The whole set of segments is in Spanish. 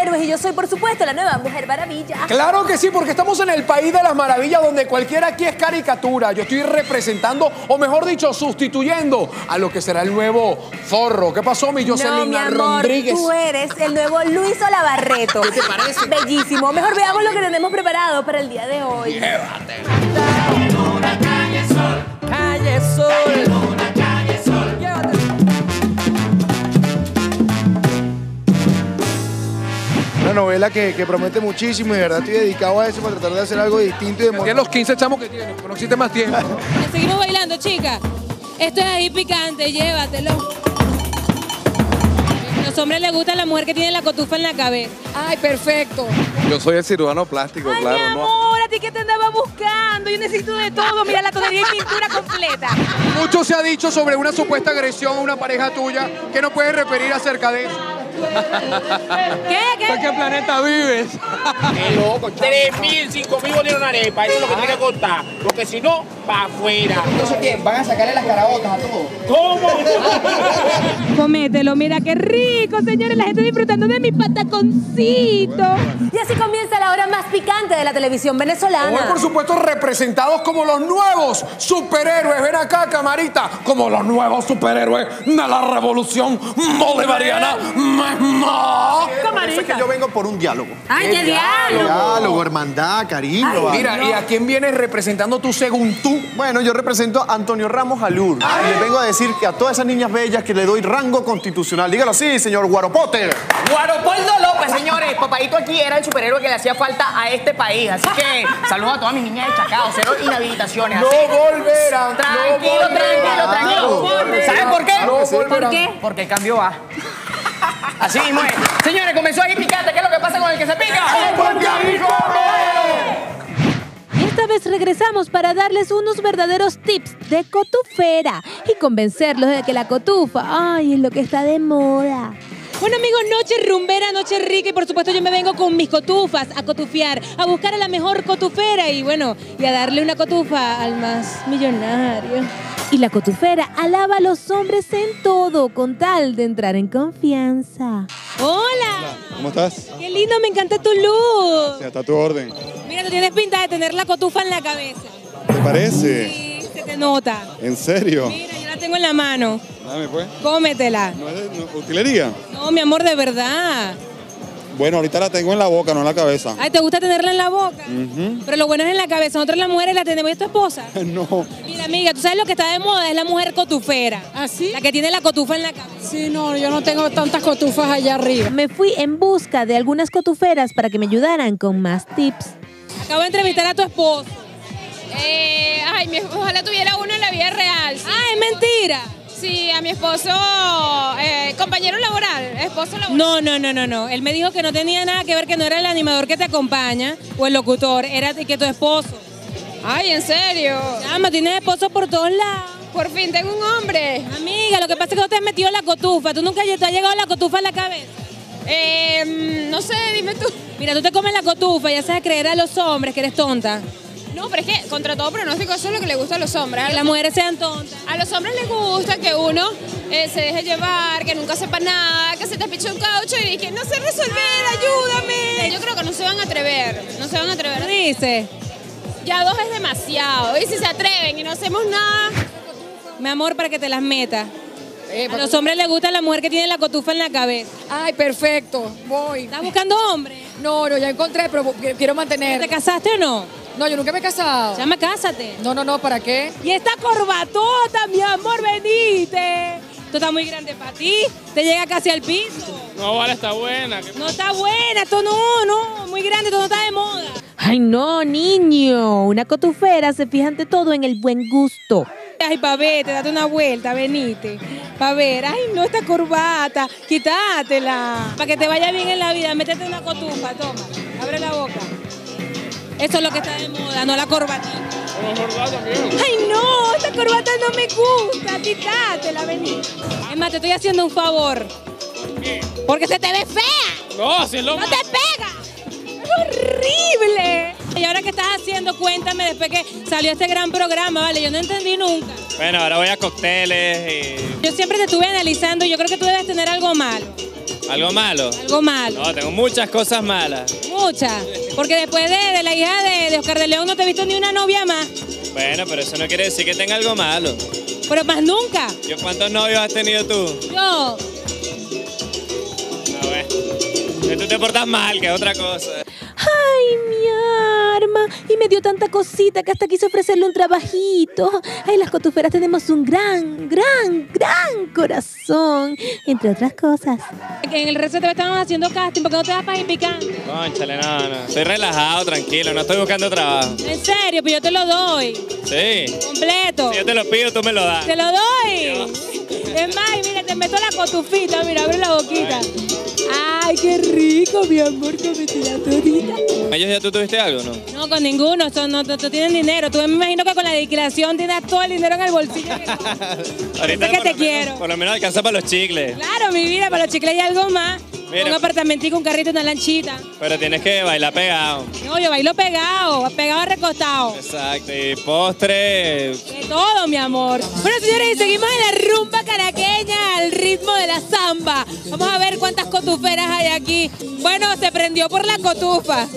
superhéroes y yo soy, por supuesto, la nueva Mujer Maravilla. Claro que sí, porque estamos en el país de las maravillas donde cualquiera aquí es caricatura. Yo estoy representando, o mejor dicho, sustituyendo a lo que será el nuevo Zorro. ¿Qué pasó, mi Jocelyn mi amor, Rodríguez? tú eres el nuevo Luis Olavarreto. ¿Qué te parece? Bellísimo. Mejor veamos lo que tenemos preparado para el día de hoy. Llévate. Calle Sol. Calle Sol. Llévate. Una novela que promete muchísimo y de verdad estoy dedicado a eso para tratar de hacer algo distinto y de Tiene los 15 chamos que tiene, pero no existe más tiempo. Seguimos bailando, chicas. Esto es ahí picante, llévatelo. A los hombres les gusta la mujer que tiene la cotufa en la cabeza. Ay, perfecto. Yo soy el cirujano plástico, Ay, claro. mi amor, ¿a ti qué te andaba buscando? Yo necesito de todo. Mira, la tonería y pintura completa. Mucho se ha dicho sobre una supuesta agresión a una pareja tuya. ¿Qué no puedes referir acerca de eso? ¿Qué? ¿En qué planeta vives? Qué loco, 3.000, 5.000 bolívares una arepa, eso es lo que tiene que contar, porque si no, para afuera. Entonces, ¿qué? ¿Van a sacarle las carabotas a todos? ¿Cómo? Comételo, mira qué rico, señores. La gente disfrutando de mi pataconcito. Y así comienza la hora más picante de la televisión venezolana. Hoy, por supuesto, representados como los nuevos superhéroes. Ven acá, camarita, como los nuevos superhéroes de la revolución bolivariana. Eso es que yo vengo por un diálogo. ¡Ay, qué diálogo! Diálogo, hermandad, cariño. vale. Mira, ¿y a quién vienes representando tú según tú? Bueno, yo represento a Antonio Ramos Alur. Y les vengo a decir que a todas esas niñas bellas que le doy rango constitucional. Dígalo así, señor Guaropotter. Guaropoldo López, señores. Papadito aquí era el superhéroe que le hacía falta a este país. Así que saludos a todas mis niñas de Chacao. 0 inhabilitaciones. No así que- volverán. Tranquilo. ¿Saben por qué? ¿Por qué? Porque el cambio va. Así mismo es. Señores, comenzó ahí picante. ¿Qué es lo que pasa con el que se pica? Esta vez regresamos para darles unos verdaderos tips de cotufera y convencerlos de que la cotufa, ay, es lo que está de moda. Bueno, amigos, noche rumbera, noche rica y por supuesto yo me vengo con mis cotufas a cotufiar, a buscar a la mejor cotufera y bueno, y a darle una cotufa al más millonario. Y la cotufera alaba a los hombres en todo con tal de entrar en confianza. ¡Hola! ¿Cómo estás? ¡Qué lindo! Me encanta tu luz. Está a tu orden. Mira, tú tienes pinta de tener la cotufa en la cabeza. ¿Te parece? Sí, se te nota. ¿En serio? Mira, yo la tengo en la mano. Dame pues. Cómetela. ¿No es utilería? No, mi amor, de verdad. Bueno, ahorita la tengo en la boca, no en la cabeza. Ay, ¿te gusta tenerla en la boca? Pero lo bueno es en la cabeza. Nosotros las mujeres la tenemos. ¿Y tu esposa? No. Mira, amiga, tú sabes lo que está de moda es la mujer cotufera. ¿Ah, sí? La que tiene la cotufa en la cabeza. Sí, no, yo no tengo tantas cotufas allá arriba. Me fui en busca de algunas cotuferas para que me ayudaran con más tips. Acabo de entrevistar a tu esposo. Ojalá tuviera uno en la vida real. ¿sí? Ah, es mentira. Sí, a mi esposo, compañero laboral, esposo laboral. No. Él me dijo que no tenía nada que ver, que no era el animador que te acompaña o el locutor, era que tu esposo. Ay, ¿en serio? Chama, tienes esposo por todos lados. Por fin tengo un hombre. Amiga, lo que pasa es que no te has metido la cotufa. ¿Tú nunca te ha llegado la cotufa en la cabeza? No sé, dime tú. Mira, tú te comes la cotufa y ya sabes creer a los hombres que eres tonta. No, pero es que contra todo pronóstico eso es lo que le gusta a los hombres. Que las mujeres sean tontas. A los hombres les gusta que uno se deje llevar, que nunca sepa nada, que se te piche un caucho y que no sé resolver, ayúdame. Yo creo que no se van a atrever, ¿Qué dices? Ya 2 es demasiado. Y si se atreven y no hacemos nada. Mi amor, para que te las metas. A los hombres les gusta la mujer que tiene la cotufa en la cabeza. Ay, perfecto. Voy. ¿Estás buscando hombre? No, ya encontré, pero quiero mantener. ¿Te casaste o no? No, yo nunca me he casado. Llama, cásate. No, ¿para qué? Y esta corbatota, mi amor, venite. Esto está muy grande para ti. Te llega casi al piso. No, vale, está buena. No está buena, esto no, muy grande, esto no está de moda. Ay, no, niño. Una cotufera se fija ante todo en el buen gusto. Ay, pa' verte, date una vuelta, venite. Pa' ver, ay, no, esta corbata, quítatela. Para que te vaya bien en la vida, métete una cotufa, toma, abre la boca. Eso es lo que está de moda, no la corbatita. Ay, no, esta corbata no me gusta, quítatela, vení. Es más, te estoy haciendo un favor. ¿Por qué? Porque se te ve fea. No, si es lo ¡No te pega! ¡Es horrible! Y ahora, ¿qué estás haciendo? Cuéntame, después que salió este gran programa, ¿vale? Yo no entendí nunca. Bueno, ahora voy a cócteles y... Yo siempre te estuve analizando y yo creo que tú debes tener algo malo. ¿Algo malo? Algo malo. No, tengo muchas cosas malas. Muchas. Porque después de la hija de Oscar de León no te he visto ni una novia más. Bueno, pero eso no quiere decir que tenga algo malo. Pero más nunca. ¿Cuántos novios has tenido tú? Yo. A ver. Que tú te portas mal, que es otra cosa. Ay, mi arma. Y me dio tanta cosita que hasta quise ofrecerle un trabajito. Ay, las cotuferas tenemos un gran corazón. Entre otras cosas. En el RCTV estamos haciendo casting. ¿Por qué no te das para picante? Cónchale, no. Estoy relajado, tranquilo. No estoy buscando trabajo. En serio, pero yo te lo doy. Sí. Completo. Si yo te lo pido, tú me lo das. Te lo doy. Es más, mira, te meto la cotufita. Mira, abre la boquita. Ay, qué rico, mi amor, que me tira todita. ¿Ellos ya tú tuviste algo, no? No, con ninguno, no tienen dinero. Tú me imagino que con la declaración tienes todo el dinero en el bolsillo. Ahorita que te quiero. Por lo menos alcanza para los chicles. Claro, mi vida, para los chicles y algo más. Mira. Un apartamentico, un carrito, una lanchita. Pero tienes que bailar pegado. No, yo bailo pegado recostado. Exacto, y postre. De todo, mi amor. Bueno, señores, y seguimos en la rumba caraqueña al ritmo de la samba. Vamos a ver cuántas cotuferas hay aquí. Bueno, se prendió por la cotufa.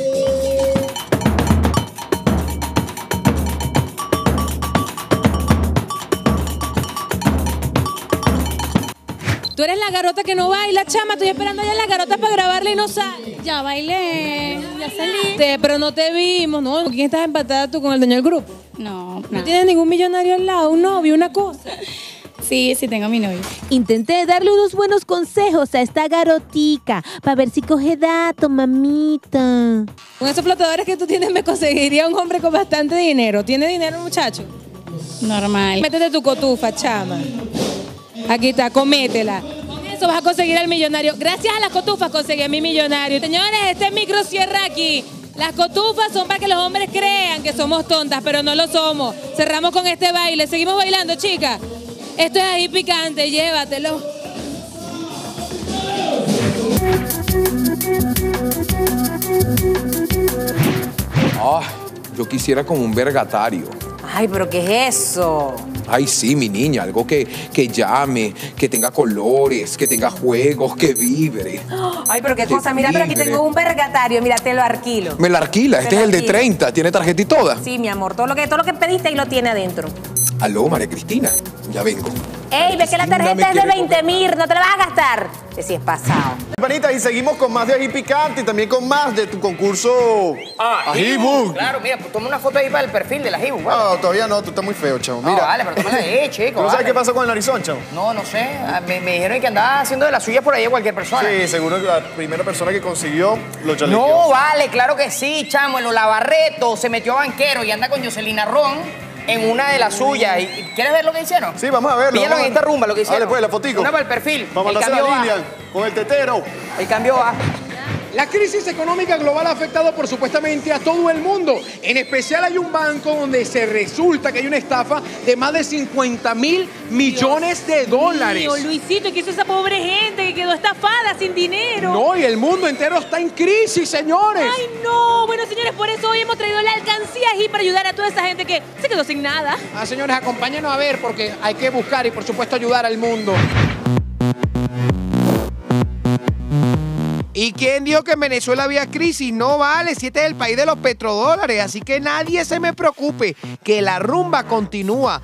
Tú eres la garota que no baila, chama. Estoy esperando allá las garotas para grabarla y no sale. Ya bailé, ya salí. Pero no te vimos, ¿no? ¿Con quién estás empatada tú? ¿Con el dueño del grupo? No, ¿No tienes ningún millonario al lado? ¿Un novio? ¿Una cosa? Sí, tengo a mi novio. Intenté darle unos buenos consejos a esta garotica para ver si coge dato, mamita. Con esos flotadores que tú tienes me conseguiría un hombre con bastante dinero. ¿Tiene dinero el muchacho? Normal. Métete tu cotufa, chama. Aquí está, cométela. Con eso vas a conseguir al millonario. Gracias a las cotufas conseguí a mi millonario. Señores, este micro cierra aquí. Las cotufas son para que los hombres crean que somos tontas, pero no lo somos. Cerramos con este baile. Seguimos bailando, chicas. Esto es ahí picante, llévatelo. Ay, yo quisiera como un vergatario. Ay, pero ¿qué es eso? Ay, sí, mi niña, algo que llame, que tenga colores, que tenga juegos, que vibre. Ay, pero qué cosa. Mira, pero aquí tengo un vergatario. Mira, te lo alquilo. Me la alquila. Este es el de 30. ¿Tiene tarjeta y toda? Sí, mi amor. Todo lo que pediste ahí lo tiene adentro. Aló, María Cristina. Ya vengo. Ey, ves que la tarjeta es de 20.000. No te la vas a gastar. Que si es pasado. Panita, y seguimos con más de ají picante y también con más de tu concurso Ají Book. Claro, mira, pues toma una foto ahí para el perfil del Ají Book. No, todavía no, tú estás muy feo, chavo. Mira. No, vale, pero tómala ahí, chico. ¿Tú no sabes qué pasó con el narizón, chavo? No sé. Me dijeron que andaba haciendo de las suyas por ahí a cualquier persona. Sí, seguro que la primera persona que consiguió lo chalequeó. No, vale, claro que sí, chamo. En los Lavarretos se metió a banquero y anda con Jocelyn Ron en una de las suyas. ¿Quieres ver lo que hicieron? Sí, vamos a verlo. Pídalo en esta rumba, lo que hicieron. Dale, pues, la fotico. Una para el perfil. Vamos a hacer la línea con el tetero. El cambio va. La crisis económica global ha afectado por supuestamente a todo el mundo. En especial hay un banco donde se resulta que hay una estafa de más de 50.000 millones de dólares. Mío, Luisito, ¿qué hizo esa pobre gente que quedó estafada sin dinero? No, y el mundo entero está en crisis, señores. Ay, no. Bueno, señores, por eso hoy hemos traído la alcancía y para ayudar a toda esa gente que se quedó sin nada. Señores, acompáñenos a ver porque hay que buscar y por supuesto ayudar al mundo. ¿Y quién dijo que en Venezuela había crisis? No vale, si este es el país de los petrodólares, así que nadie se me preocupe, que la rumba continúa.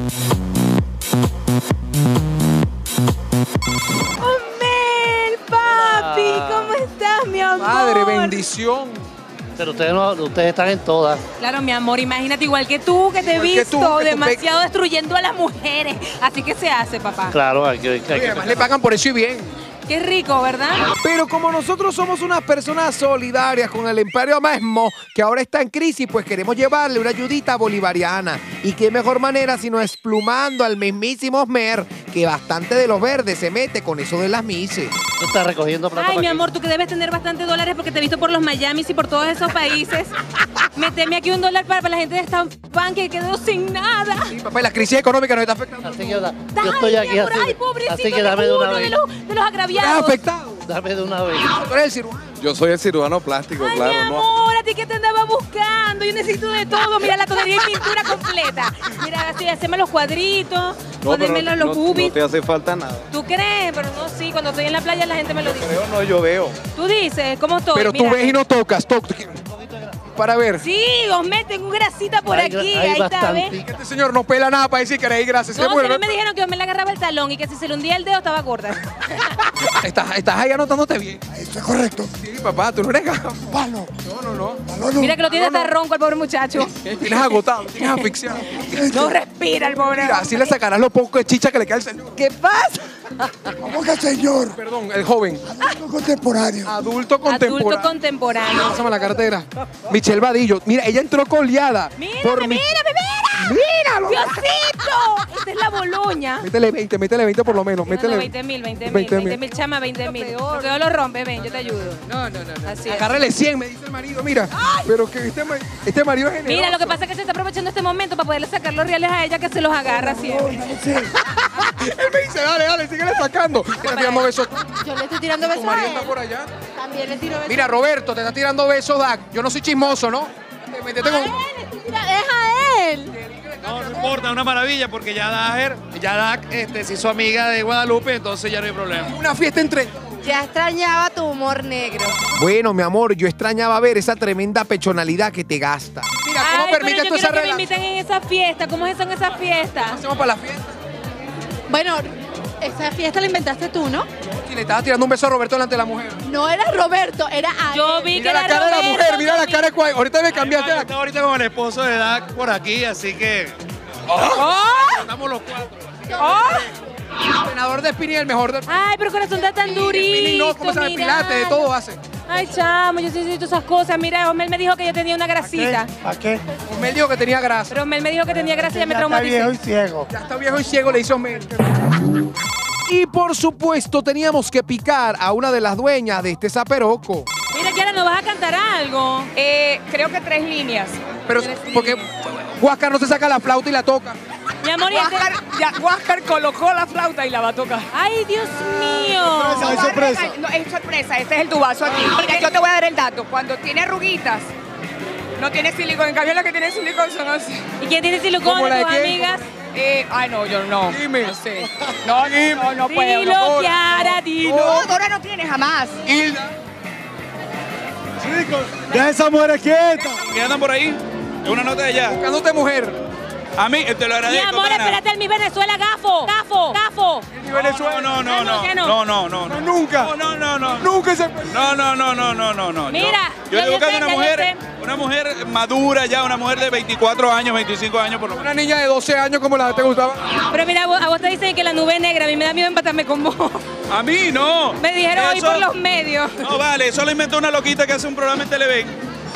Omel, papi, ¿cómo estás, mi amor? Madre, bendición. Pero ustedes están en todas. Claro, mi amor, imagínate, igual que tú, que te he visto demasiado destruyendo a las mujeres. Así que se hace, papá. Claro, hay que además le pagan por eso y bien. Qué rico, ¿verdad? Pero como nosotros somos unas personas solidarias con el imperio mismo, que ahora está en crisis, pues queremos llevarle una ayudita bolivariana. Y qué mejor manera sino esplumando al mismísimo Osmer, que bastante de los verdes se mete con eso de las mises. Tú estás recogiendo plata. Ay, mi amor, tú que debes tener bastantes dólares porque te he visto por los Miamis y por todos esos países. Méteme aquí $1 para la gente de Estampán que quedó sin nada. Sí, papá, la crisis económica nos está afectando. Así que yo estoy aquí. Ay, pobrecito, así que dame de una vez. De los agraviados. ¿Estás afectado? Dame de una vez. Tú eres el cirujano. Yo soy el cirujano plástico, Ay, claro. mi amor, ti que te andaba buscando. Yo necesito de todo. Mira, la tonería y pintura completa. Mira, así, haceme los cuadritos, ponerme los boobies. No te hace falta nada. ¿Tú crees? Pero no, sí, cuando estoy en la playa la gente me lo dice. Creo no, yo veo. Tú dices, ¿cómo estoy? Pero Mira. tú ves y no tocas. Para ver. Sí, Osmer, tengo grasita por aquí. Ahí está, ¿ves? Este señor no pela nada para decir que eres gracias. No, que no me dijeron que Osmer le agarraba el talón y que si se le hundía el dedo estaba gorda. Estás ahí anotándote bien. Eso es correcto. Sí, papá, tú no eres gato. Palo. No. Mira que lo tiene hasta ronco el pobre muchacho. Tienes agotado, tienes asfixiado. No respira el pobre. Mira, así le sacarás lo poco de chicha que le cae al señor. ¿Qué pasa? ¿Cómo que señor? Perdón, el joven. Adulto contemporáneo. Adulto contemporáneo. Adulto contemporáneo. Pásame la cartera. Michelle Vadillo. Mira, ella entró coleada. Mírame, mírame. ¡Míralo! ¡Diosito! Esta es la Boloña. Métele 20 por lo menos. Métele 20 mil, chama, 20 mil. Porque yo lo rompe, ven, yo te ayudo. No. Así es. Agárrele 100, me dice el marido. Mira, pero que este marido es generoso. Mira, lo que pasa es que se está aprovechando este momento para poderle sacar los reales a ella que se los agarra siempre. Él me dice, dale, síguele sacando. Que te tirando besos. Yo le estoy tirando Tu besos marido a él. está por allá. También le tiro besos. Mira, Roberto, te está tirando besos, Dak. Yo no soy chismoso, ¿no? Métete con... Deja a él. No importa, una maravilla, porque ya Dak se hizo amiga de Guadalupe, entonces ya no hay problema. Una fiesta entre... Ya extrañaba tu humor negro. Bueno, mi amor, yo extrañaba ver esa tremenda pechonalidad que te gasta. Mira, ¿cómo Ay, permite pero yo esto esa quiero que me relación? inviten en esa fiesta. ¿Cómo son esas fiestas? Hacemos para la fiesta. Bueno, esa fiesta la inventaste tú, ¿no? Si le estabas tirando un beso a Roberto delante de la mujer. No era Roberto, era a Yo él. vi que Mira la era cara de la Roberto, mujer, mira la mami. cara de cuál. Ahorita me cambiaste Yo la estaba ahorita con el esposo de Dak por aquí, así que estamos los cuatro. El entrenador de spinning es el mejor del... Ay, pero corazón está tan Spinning durito. no, como se llama, pilates, de todo hace. Ay, chamo, yo sí necesito esas cosas. Mira, Osmel me dijo que yo tenía una grasita. ¿Para qué? Osmel dijo que tenía grasa. Pero Osmel me dijo que tenía grasa y ya me Ya está viejo traumaticé. y ciego. Ya está viejo y ciego, le hizo Osmel. Y por supuesto teníamos que picar a una de las dueñas de este zaperoco. Mira, Kiara, ¿nos vas a cantar algo? Creo que 3 líneas. Pero porque Huáscar no se saca la flauta y la toca. Mi amor, y Huáscar colocó la flauta y la va a tocar. Ay, Dios mío. Es sorpresa. No, es sorpresa, este es el tubazo aquí. Porque yo te voy a dar el dato. Cuando tiene arruguitas, no tiene silicón. En cambio, las que tienen silicón son así. ¿Y quién tiene silicón ¿Cómo la de de tus qué? amigas? Ay, no, yo no. Dime. No sé. No puedo. Dilo, No, Kiara, dilo. no, Dora no tiene jamás. Hilda. Chicos, deja esa mujer quieta. ¿Qué andan por ahí? Es una nota de allá. Buscándote mujer. A mí, te lo Mi agradezco. amor, pana. espérate el Mi Venezuela, gafo. Mi Venezuela. No. No, nunca. No. Nunca se... No. Mira, yo estoy buscando ya una mujer madura ya, una mujer de 24 años, 25 años por lo menos. Una niña de 12 años como la que te gustaba. Pero mira, a vos te dicen que la nube es negra. A mí me da miedo empatarme con vos. A mí no. Me dijeron hoy Eso- por los medios. No, vale, eso lo inventó una loquita que hace un programa en Televen.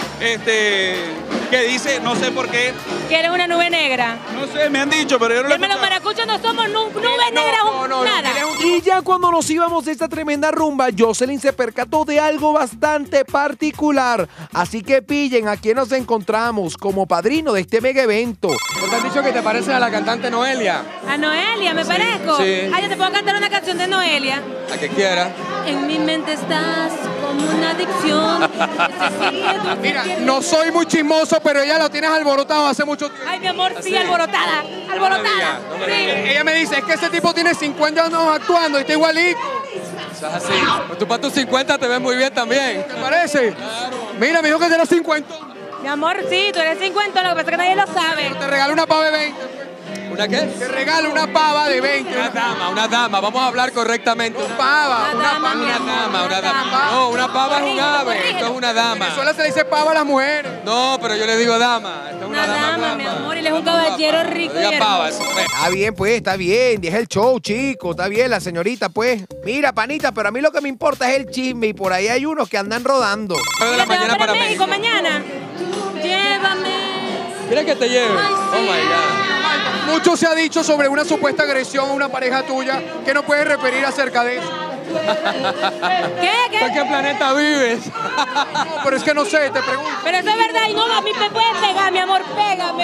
Que dice, no sé por qué, Que eres una nube negra. no sé, me han dicho, pero yo no lo he Dime, los escuchado. maracuchos no somos nubes negras, nada. Y ya cuando nos íbamos de esta tremenda rumba, Jocelyn se percató de algo bastante particular. Así que pillen a quién nos encontramos como padrino de este mega evento. ¿No te han dicho que te pareces a la cantante Noelia? A Noelia, ¿me parezco? sí. Ay, yo te puedo cantar una canción de Noelia. La que quiera. En mi mente estás como una adicción. Mira, no soy muy chismoso, pero ella lo tienes alborotado hace mucho tiempo. Ay, mi amor, sí, alborotada. Alborotada. Sí. Ella me dice, es que ese tipo tiene 50 años actuando y está igualito. Eso es así. Pues tú para tus 50 te ves muy bien también. ¿Te parece? Mira, me dijo que tiene 50. Mi amor, sí, tú eres 50, lo que pasa es que nadie lo sabe. Te regalo una pava de 20. ¿Una qué? Te regalo una pava de 20. Una dama. Vamos a hablar correctamente. Pava, una pava. Una dama. No, una pava es un ave. Esto es una En dama. Venezuela se le dice pava a las mujeres. No, pero yo le digo dama. Esto es Una dama, mi amor, y él es un caballero rico y Diga pava, hermoso. eso. Está bien, pues, está bien. Deja el show, chico. Está bien, la señorita, pues. Mira, panita, pero a mí lo que me importa es el chisme y por ahí hay unos que andan rodando. De la mañana para México mañana. Llévame. Mira que te lleve. Oh my God. Mucho se ha dicho sobre una supuesta agresión a una pareja tuya que no puedes referir acerca de eso. ¿Qué? ¿En qué planeta vives? No, pero es que no sé, te pregunto. Pero eso es verdad y no, a mí me pueden pegar, mi amor. Pégame.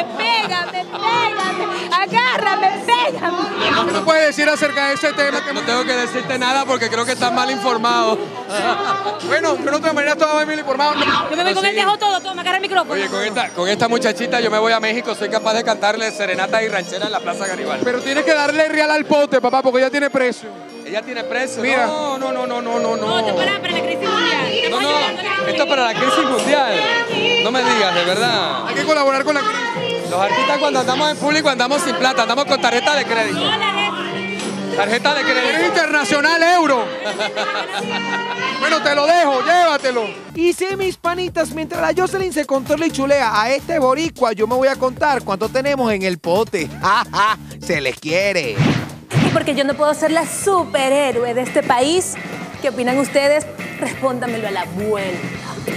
Agárrame, pégame. ¿Qué me puedes decir acerca de ese tema? No tengo que decirte nada porque creo que estás mal informado. Bueno, yo de otra manera estaba bien informado. Yo me voy con el dejo todo, toma, agarra el micrófono. Oye, con esta muchachita yo me voy a México, soy capaz de cantarle serenatas y rancheras en la Plaza Garibaldi. Pero tienes que darle real al pote, papá, porque ella tiene precio. ¿Ella tiene precio? Mira. No. No, te paras para la crisis mundial. No, esto es para la crisis mundial. No me digas, de verdad. Hay que colaborar con la crisis. Los artistas cuando andamos en público andamos sin plata, andamos con tarjeta de crédito. Tarjeta de crédito. Eres internacional, euro. Bueno, te lo dejo, llévatelo. Y sí, mis panitas, mientras la Jocelyn se controla y chulea a este boricua, yo me voy a contar cuánto tenemos en el pote. ¡Ja! Se les quiere. Y porque yo no puedo ser la superhéroe de este país, ¿qué opinan ustedes? Respóndamelo a la vuelta.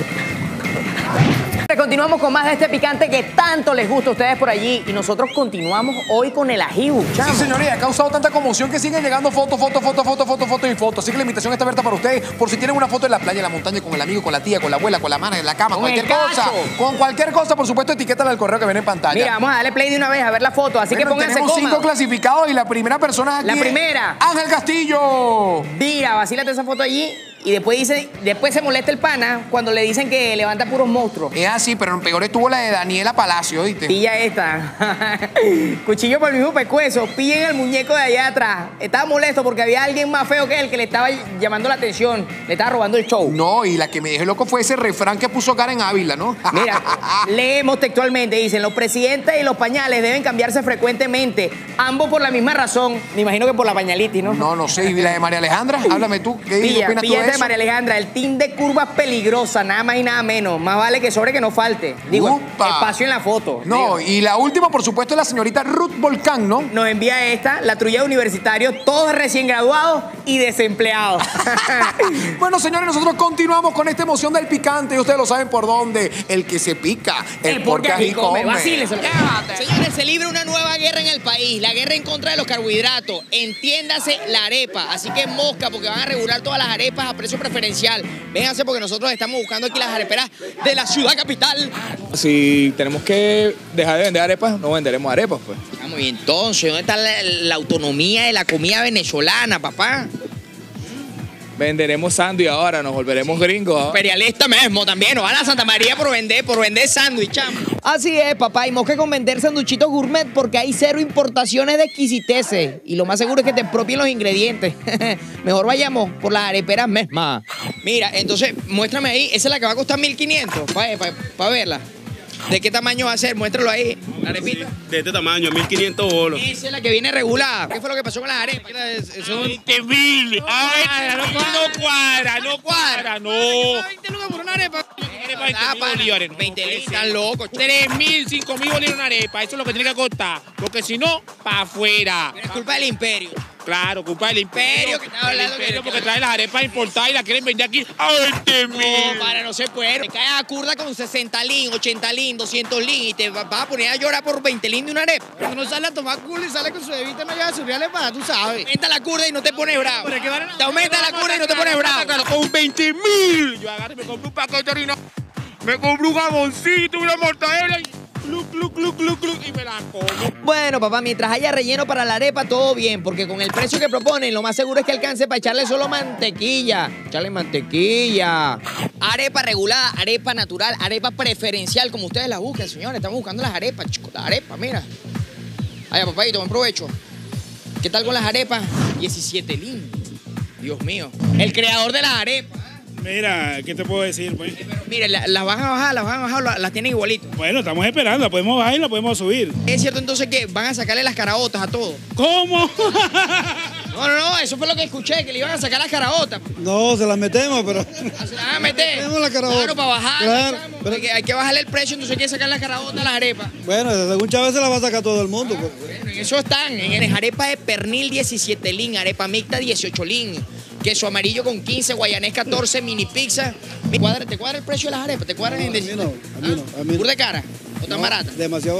Continuamos con más de este picante que tanto les gusta a ustedes por allí. Y nosotros continuamos hoy con el ají buchamo. Sí, señoría, ha causado tanta conmoción que siguen llegando fotos y fotos. Así que la invitación está abierta para ustedes. Por si tienen una foto en la playa, en la montaña, con el amigo, con la tía, con la abuela, con la mana, en la cama, Con cualquier el cosa. cacho. Con cualquier cosa, por supuesto, etiquétala al correo que viene en pantalla. Mira, vamos a darle play de una vez a ver la foto. Así que Bueno, pónganse tenemos cómodos. 5 clasificados y la primera persona aquí La es primera. Ángel Castillo. Mira, vacílate esa foto allí. Y después se molesta el pana cuando le dicen que levanta puros monstruos. Es así, pero en peor estuvo la de Daniela Palacio, ¿oíste? Pilla esta. Cuchillo por el mismo pescuezo. Pillen al muñeco de allá atrás. Estaba molesto porque había alguien más feo que él que le estaba llamando la atención. Le estaba robando el show. No, y la que me dejó loco fue ese refrán que puso Karen Ávila, ¿no? Mira, leemos textualmente. Dicen, los presidentes y los pañales deben cambiarse frecuentemente. Ambos por la misma razón. Me imagino que por la pañalitis, ¿no? No sé. ¿Y la de María Alejandra? Háblame tú. ¿Qué opinas tú de de eso? María Alejandra, el team de curvas peligrosas, nada más y nada menos. Más vale que sobre que no falte. Digo, ¡Upa! espacio en la foto. No, Digo. y la última, por supuesto, es la señorita Ruth Volcán, ¿no? Nos envía esta, la trulla de universitarios, todos recién graduados y desempleados. Bueno, señores, nosotros continuamos con esta emoción del picante. Y ustedes lo saben por dónde. El que se pica, el porque ají come. Vacíleselo. Señores, se libra una nueva guerra en el país, la guerra en contra de los carbohidratos. Entiéndase la arepa. Así que mosca, porque van a regular todas las arepas a precio preferencial. Vénganse porque nosotros estamos buscando aquí las areperas de la ciudad capital. Si tenemos que dejar de vender arepas, no venderemos arepas, pues. Vamos, y entonces, ¿dónde está la autonomía de la comida venezolana, papá? Venderemos sándwich ahora, nos volveremos gringos. Imperialista mismo también, nos van a Santa María por vender sándwich, chamo. Así es, papá, y mosque con vender sanduchitos gourmet porque hay cero importaciones de exquisiteces. Y lo más seguro es que te propien los ingredientes. Mejor vayamos por las areperas mismas. Mira, entonces, muéstrame ahí, esa es la que va a costar 1.500, para verla. ¿De qué tamaño va a ser? Muéstralo ahí, la arepita. De este tamaño, 1.500 bolos. Esa es la que viene regulada. ¿Qué fue lo que pasó con las arepas? Son 20.000. No cuadra. 20 lucas por una arepa. 20.000 bolívares. 20 litros, están locos. 3.000, 5.000 bolívares una arepa. Eso es lo que tiene que costar. Porque si no, para afuera. Es culpa del imperio. Claro, culpa del imperio. Que estaba hablando porque trae las arepas importadas y las quieren vender aquí a 20.000. No, para, no se puede. Te caes a curda con 60 lin, 80 lin, 200 lin y te vas a poner a llorar por 20 lin de una arepa. Uno sale a tomar culo y sale con su bebita, no lleva su real para, tú sabes. Aumenta la curda y no te pones bravo. Te aumenta la curda y no te pones bravo. Con 20.000. Yo agarro y me compro un paquete de harina. Me compro un jamoncito, una mortadela y y me la como. Bueno, papá, mientras haya relleno para la arepa, todo bien, porque con el precio que proponen, lo más seguro es que alcance para echarle solo mantequilla. Echarle mantequilla. Arepa regulada, arepa natural, arepa preferencial, como ustedes la busquen, señores. Estamos buscando las arepas, chicos. Las arepas, mira. Vaya, papayito, buen provecho. ¿Qué tal con las arepas? 17 lin. Dios mío. El creador de las arepas. Mira, ¿qué te puedo decir, pues? Pero mire, las van a bajar, las tienen igualito. Bueno, estamos esperando, la podemos bajar y la podemos subir. ¿Es cierto entonces que van a sacarle las caraotas a todos? ¿Cómo? No, eso fue lo que escuché, que le iban a sacar las caraotas. No, se las metemos, pero... ¿Se las van a meter? Metemos la caraota. Claro, para bajar. Claro, pero... hay que bajarle el precio, entonces hay que sacar las caraotas a las arepas. Bueno, según Chávez se las va a sacar todo el mundo. Pues. Bueno, en eso están, en arepa de pernil 17 lin, arepa mixta 18 lin. Queso amarillo con 15, guayanés 14, mini pizza. ¿Te cuadra el precio de las arepas? ¿Te cuadra en A mí no. ¿Pur de cara? ¿O tan barata? Demasiado barata.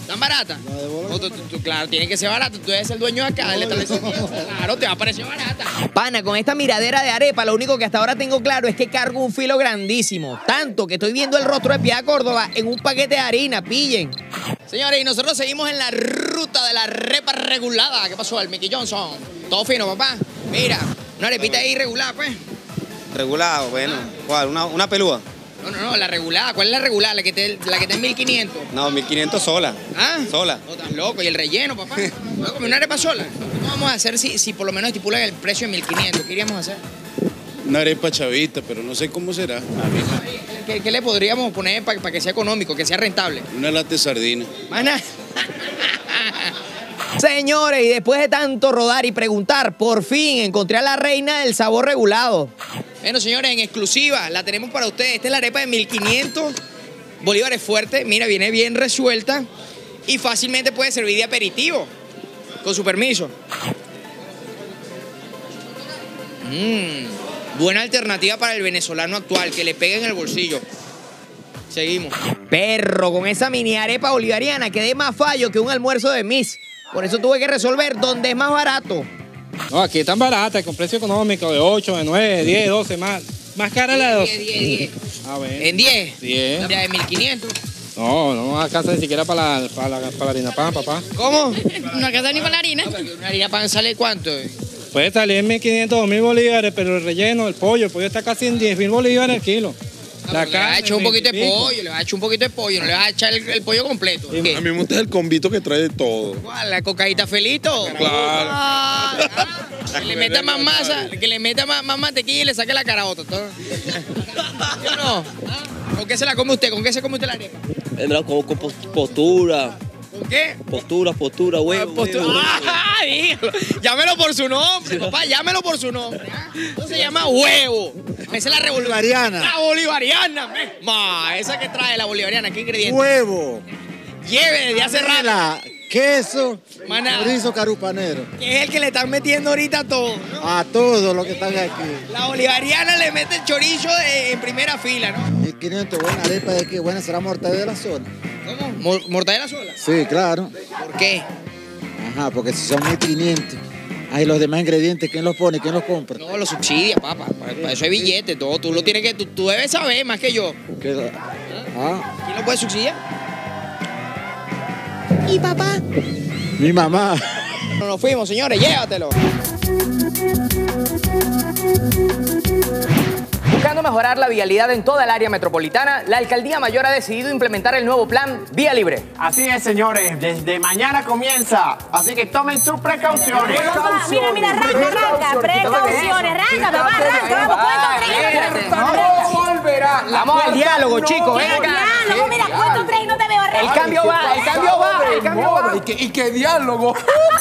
¿Tan barata? Claro, tiene que ser barata. Tú eres el dueño de acá, del establecimiento. Claro, te va a parecer barata. Pana, con esta miradera de arepa, lo único que hasta ahora tengo claro es que cargo un filo grandísimo. Tanto que estoy viendo el rostro de Piedad Córdoba en un paquete de harina. Pillen. Señores, y nosotros seguimos en la ruta de la arepa regulada. ¿Qué pasó? El Mickey Johnson. Todo fino, papá. Mira, una arepita ahí regulada, pues. Regulado, bueno. ¿Cuál? ¿Una pelúa? No, la regulada. ¿Cuál es la regulada? La que te en 1500. No, 1500 sola. ¿Ah? Sola. No, estás loco. ¿Y el relleno, papá? ¿Vas a comer una arepa sola? ¿Cómo vamos a hacer si por lo menos estipulan el precio de 1500? ¿Qué iríamos a hacer? Una arepa chavista, pero no sé cómo será. ¿Qué le podríamos poner para que sea económico, que sea rentable? Una lata de sardina. Mana. Señores, y después de tanto rodar y preguntar, por fin encontré a la reina del sabor regulado. Bueno, señores, en exclusiva, la tenemos para ustedes. Esta es la arepa de 1500 bolívares fuerte. Mira, viene bien resuelta y fácilmente puede servir de aperitivo. Con su permiso. Buena alternativa para el venezolano actual, que le pegue en el bolsillo. Seguimos. Perro, con esa mini arepa bolivariana quedé más fallo que un almuerzo de Miss. Por eso tuve que resolver dónde es más barato. No, aquí están baratas, con precio económico de 8, de 9, de 10, 12, más cara la de 12. 10. A ver. ¿En 10? 10. Ya de 1500. No alcanza ni siquiera para la harina pan, papá. ¿Cómo? No alcanza ni para la harina. ¿Una harina pan sale cuánto? Puede salir en 1500, 2000 bolívares, pero el relleno, el pollo está casi en 10.000 bolívares el kilo. Le vas a echar un poquito de pollo, no le vas a echar el pollo completo. A mí me gusta el convito que trae de todo. ¿Cuál? ¿La cocaíta Felito? Claro. Que le meta más masa, que le meta más mantequilla y le saque la caraota. ¿Sí o no? ¿Con qué se la come usted? ¿Con qué se come usted la arepa? Con postura. ¿Con qué? Postura, huevo. ¡Ah, dígalo! Llámelo por su nombre, papá, llámelo por su nombre. Eso se llama huevo. Esa es la bolivariana. La bolivariana, esa que trae la bolivariana, ¿qué ingredientes? Huevo. Lleve desde hace rato. Queso, chorizo carupanero. Que es el que le están metiendo ahorita a todo, ¿no? A todos los que están aquí. La bolivariana le mete el chorizo en primera fila, ¿no? 1500, buena arepa de qué, buena será mortadela sola. ¿Cómo? ¿Mortadela sola? Sí, claro. ¿Por qué? Ajá, porque si son 1500. Hay los demás ingredientes, ¿quién los pone? ¿Quién los compra? No, los subsidia, papá. Para eso hay billetes, todo. Tú lo tienes que, tú debes saber más que yo. ¿Quién lo puede subsidiar? ¿Y papá? Mi mamá. Nos fuimos, señores, llévatelo. Buscando mejorar la vialidad en toda el área metropolitana, la Alcaldía Mayor ha decidido implementar el nuevo plan Vía Libre. Así es, señores, desde mañana comienza, así que tomen sus precauciones. Mira, arranca, precauciones, arranca, papá, arranca, vamos, No volverá. Vamos al diálogo, chicos, ven acá. Diálogo, mira, cuento 3 y no te veo arranca. El cambio va. ¿Y qué diálogo?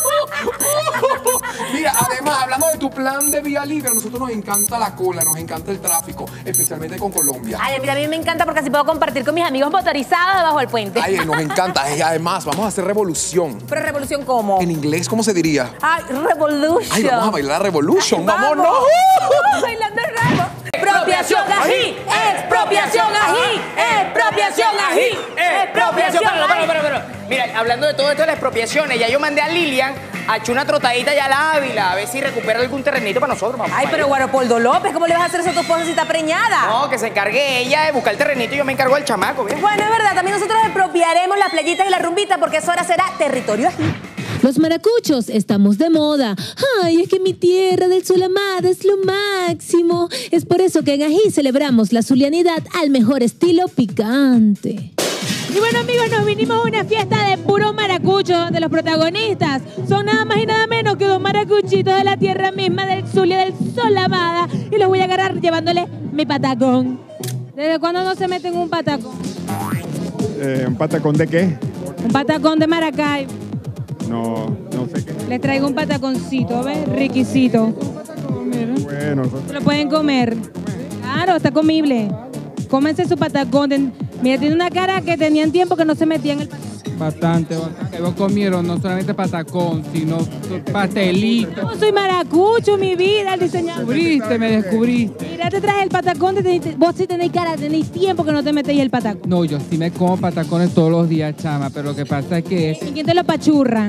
Mira, además, hablando de tu plan de Vía Libre, a nosotros nos encanta la cola, nos encanta el tráfico, especialmente con Colombia. Ay, mira, a mí me encanta porque así puedo compartir con mis amigos motorizados debajo del puente. Ay, nos encanta. Y además, vamos a hacer revolución. ¿Pero revolución cómo? En inglés, ¿cómo se diría? Ay, revolution. Ay, vamos a bailar revolution. ¡Vámonos! Bailando el ramo. Expropiación ají, expropiación ají, expropiación ají, expropiación ají. Pero. Mira, hablando de todo esto de las expropiaciones, ya yo mandé a Lilian a echar una trotadita ya a la Ávila, a ver si recupera algún terrenito para nosotros. Vamos. Ay, pero Guaropoldo López, ¿cómo le vas a hacer eso a tu esposa si está preñada? No, que se encargue ella de buscar el terrenito y yo me encargo del chamaco, ¿bien? Bueno, es verdad, también nosotros expropiaremos las playitas y la rumbita porque eso ahora será territorio ají. Los maracuchos estamos de moda. Ay, es que mi tierra del sol amada es lo máximo. Es por eso que en Ají celebramos la zulianidad al mejor estilo picante. Y bueno, amigos, nos vinimos a una fiesta de puros maracuchos, donde los protagonistas son nada más y nada menos que 2 maracuchitos de la tierra misma del Zulia del Sol Amada. Y los voy a agarrar llevándole mi patacón. ¿Desde cuándo no se meten un patacón? ¿Un patacón de qué? Un patacón de Maracay. No sé qué. Les traigo un pataconcito, ¿ves? Riquisito. Bueno, lo pueden comer. Claro, está comible. Cómense su patacón. Mira, tiene una cara que tenían tiempo que no se metía en el patacón. Bastante. Ellos comieron no solamente patacón, sino pastelito. Yo soy maracucho, mi vida, el diseñador. Me descubriste. Mira, te traje el patacón, vos sí tenéis cara, tenéis tiempo que no te metéis el patacón. No, yo sí me como patacones todos los días, chama, pero lo que pasa es que... ¿Y quién te lo pachurra?